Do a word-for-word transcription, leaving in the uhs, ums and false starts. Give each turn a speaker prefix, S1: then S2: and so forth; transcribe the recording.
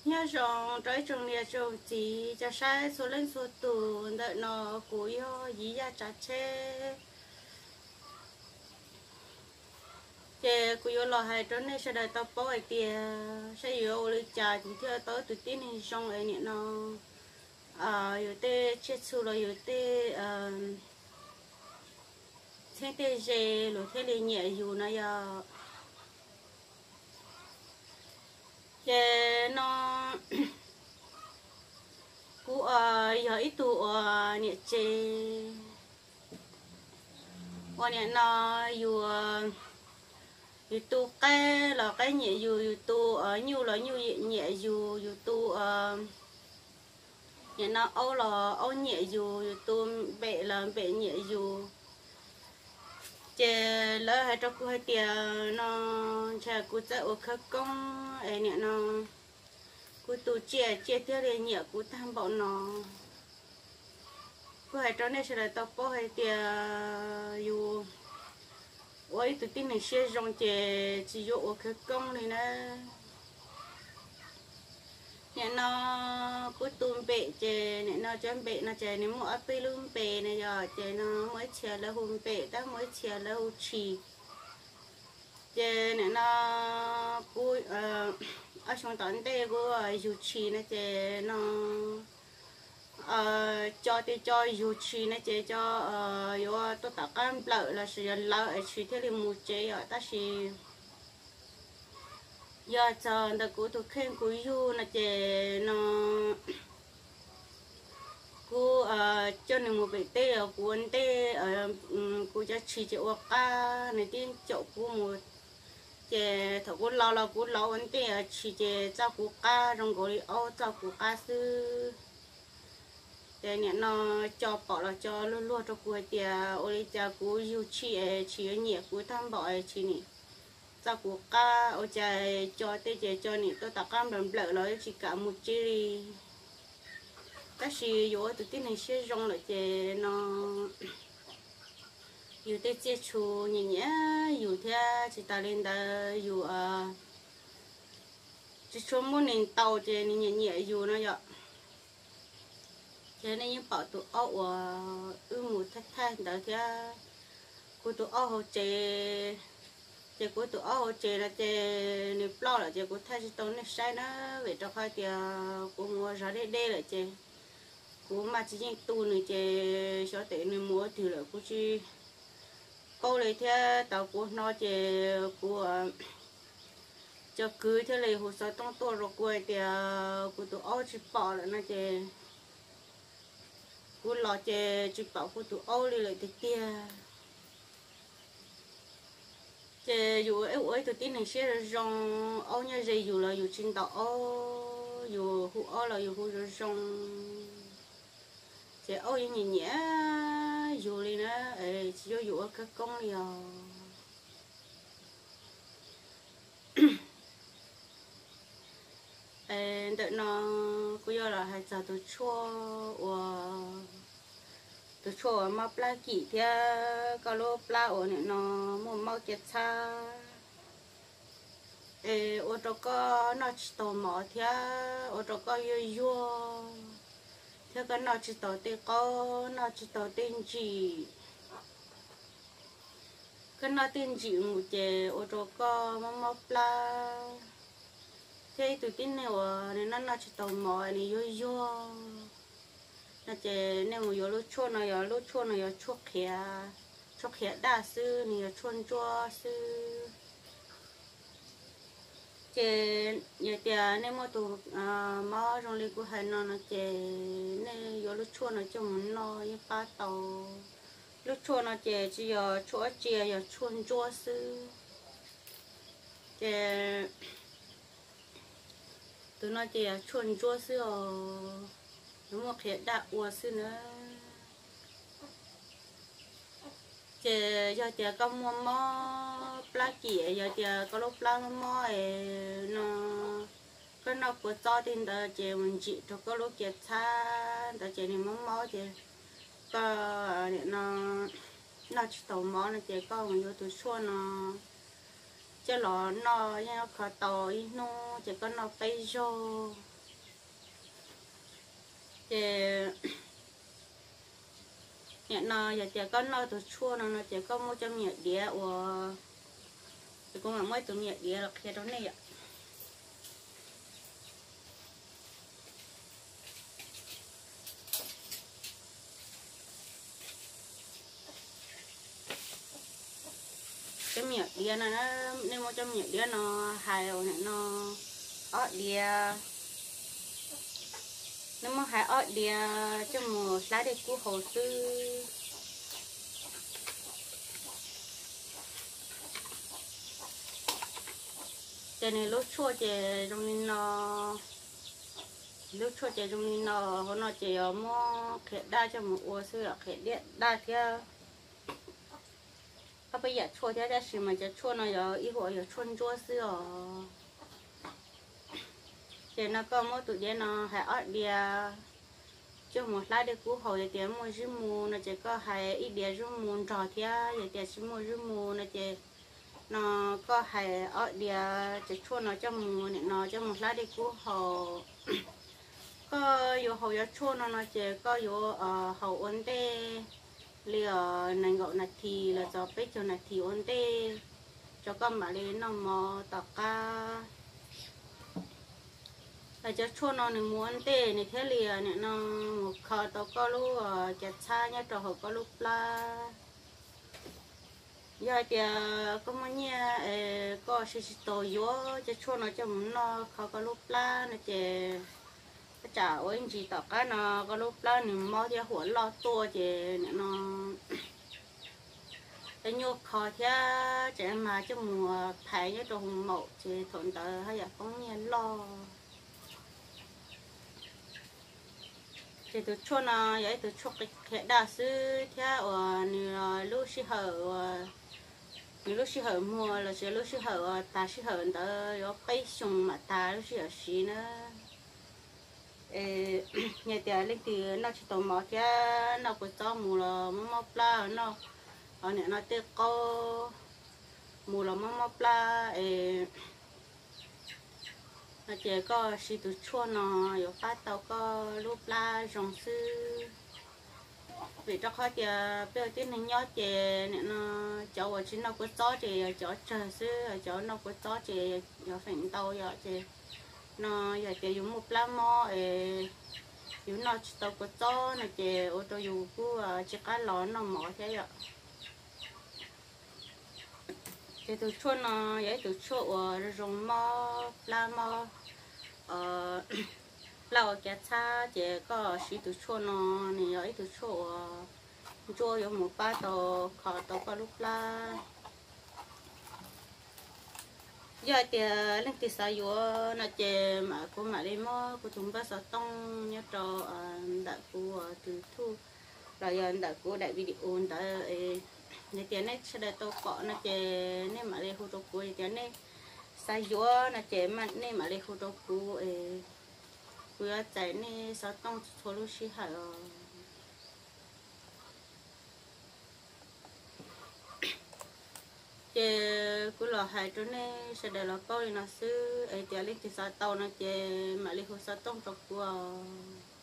S1: nhớ rằng trái trong nhà trồng chỉ cho sai số lên số tù đợi nó cúi ho dí ra chặt chê chê cúi ho lò hai trốn này sẽ đợi tao bỏ ai tia sẽ yêu lấy trà chỉ theo tới tụi tin hình xong ấy nhỉ nó à yêu tê chết xu rồi yêu tê à thế tê dê rồi thế này nhẹ dù nó giờ chê nó cú ờ giờ ít tụ ờ nhẹ chê còn nhẹ nó dù dù tụ cái là cái nhẹ dù dù tụ ở nhiều là nhiều nhẹ nhẹ dù dù tụ ờ nhẹ nó âu là âu nhẹ dù dù tụ bệ là bệ nhẹ dù chè lỡ hai trâu cú hai tia nó chè cú chạy ở khắc công ấy nhẹ nó cú tụ chè chè theo để nhẹ cú tham bảo nó cú hai trâu này sẽ là tao bỏ hai tia dù ôi tụi tin này xe rong chè chỉ dụ ở khắc công này nè nhẹ nó cú tụm bể chè nhẹ nó chân bể nó chè nếu mua áp lưng bể này giờ chè nó mới chè là hùm bể ta mới chè là hùm chì chè nhẹ nó cú ở trong tận đây của dù chì nó chè nó cho thì cho dù chì nó chè cho vô tôi tạo cam lợ là sự lợ chỉ theo đi mua chè ở ta chỉ giờ chờ ta cú tụi khen cú du là chè nó cú cho nên một bể tê ở cuốn tê ở cú cho chỉ chịu ca này tin chậu cú một chè thầu cú lo lo cú lo vấn tê chỉ chè cho cú ca trong gói ô cho cú ca sư chè nhẹ nó cho bỏ là cho luôn luôn cho cú chè ôi chè cú du chỉ chỉ nhẹ cú tham bỏ chỉ nhỉ ta của ca ở trái cho tê chế cho nị tôi tạo cam đầm lợ nói chỉ cả một chi ta chỉ vô từ tin này sẽ rong lại chế nó dù tê chế chu nhỉ nhé dù thế chỉ ta lên ta dù à chỉ cho muốn nên tàu chế nhỉ nhẹ nhẹ dù nó vậy chế này những bảo tụ ốc và ư mù thắt thắt đó thế cô tụ ốc hồ chế chị của tụi ô chị là chị nếu lo là chị của thay chị tốn này sai nó về cho khai thì của mua ra đây đây là chị của mà chị những tu này chị cho tiền này mua thì là của chị câu này theo tàu của nó chị của cho cứ thế này hồ sơ trong tôi rồi quay thì của tụi ô chị bỏ lại nó chị của lo chị chị bảo của tụi ô đi lại thì kia chè dù ấy ấy tôi tin này sẽ rong áo nha dây dù là dù trên tàu dù hú áo là dù hú rong chè áo nhẹ nhẹ dù đi nữa ấy chỉ có dù ở các công liều ấy đợi nó cứ giờ là hai giờ tôi chua và tôi cho mà pla kỹ thì có lô pla ở này nó một màu chết xa ê ô tô có nó chỉ tàu mỏ thì ô tô có yêu yêu thế cái nó chỉ tàu tiền có nó chỉ tàu tiền gì cái nó tiền gì một chè ô tô có mà màu pla thế tụi tin này ở này nó nó chỉ tàu mỏ này yêu yêu nó chỉ nếu mà có lúc chua nó có lúc chua nó có chua khé chua khé đa sư này chuôn chua sư chỉ nhiều tiền nếu mà tụ mà trong lịch của hai nó nó chỉ nếu có lúc chua nó cho muốn nó như ba tàu lúc chua nó chỉ chỉ có chua chè có chuôn chua sư chỉ tụi nó chỉ chuôn chua sư nó một hiện đại ua sư nữa chè giờ chè có mua mò pla kỹ giờ chè có lúc pla mò nó cái nó của cho tin đó chè mình chỉ cho có lúc chè xa đó chè này mò mò chè có nó nó chỉ tàu mò nó chè có mình vô tụi xua nó chè lò nó nó khó tàu nó chè có nó bay vô chè nhẹ nó giờ chè có nó từ chua nó nó chè có mua cho nhẹ đĩa và thì cũng là mấy tụi nhẹ đĩa là khi đó này ạ cái nhẹ đĩa nó nên mua cho nhẹ đĩa nó hài rồi nó ở đĩa nếu mà hài ở đĩa cho một lá để cú hồ sư cái này lúc chua chè trong nên nó lúc chua chè trong nên nó hôm nó chè ở mua khét đa cho một ô sư ở khét điện đa theo các bây giờ chua theo ra xí mà chè chua nó giờ ít hồi giờ chua chua sư ở chè nó có một tụi đen nó hay ở địa cho một lá để cú hồi thì mua rú mù nó chè có hay ít địa rú mù trò theo giờ chè chỉ mua rú mù nó chè nó có hay ở địa chỉ chua nó cho mù này nó cho một lá đi cú hồ cóอยู่hồ giờ chua nó nó chỉ cóอยู่ờ hồ ổn định liền này gọi là thì là cho biết cho là thì ổn định cho con mà lên nó mò tọt ca là cho chua nó này muốn tê này thế liền này nó một khờ tao có lúc chặt xa nhá trò hồ có lúc la giờ thì có mấy nhà có sự tổ yếu cho chua nó cho nó khó có lúc la nó chỉ chả ơi chỉ tao cái nó có lúc la thì mau thìหัว lo tua chỉ nó cái nhô khó thì chỉ mà cho mùa phải cho trồng mậu chỉ thuận tới hay là có nhà lo thì từ chua nó vậy từ chua cái đa sư theo ở lúc xí hở lúc xí hở mùa là sẽ lúc xí hở ta xí hở tới có bay sùng mà ta lúc xí hở xí nữa nhà tiền lên từ nó chỉ tàu mỏ chứ nó có cho mù là mắm pla nó ở này nó tê co mù là mắm pla nó chỉ có xí từ chua nó có phát tàu có lúc pla rong sư vì cho khó thì bây giờ này nhớ thì nó cháu ở trên nó có gió thì cháu chờ xứ cháu nó có gió thì cháu phải tàu giờ thì nó giờ thì dùng một lá mò dùng nó tàu có gió này thì ô tô dùng cứ chỉ cái lò nó mỏ thế vậy thì từ chua nó vậy từ chua rong mò lá mò ờ lâu cái cha chỉ có xí từ chua nó này ấy từ chua chua有một ba tàu khó tàu có lúc la giờ thì lên từ sao yếu nó chỉ mà cô mà đi mua cô chúng ta sẽ tông nhớ cho đại cô từ thu rồi giờ đại cô đại video tới này tiền này sẽ để tôi có nó chỉ này mà đi khu trục cô tiền này sao yếu nó chỉ mà này mà đi khu trục cô vừa chạy này sao tông số lúc xí hả chị cứ lo hai chỗ này sẽ để lo coi nó xứ ấy tiền lên thì sao tàu nó chị mà đi khu sao tông trục cô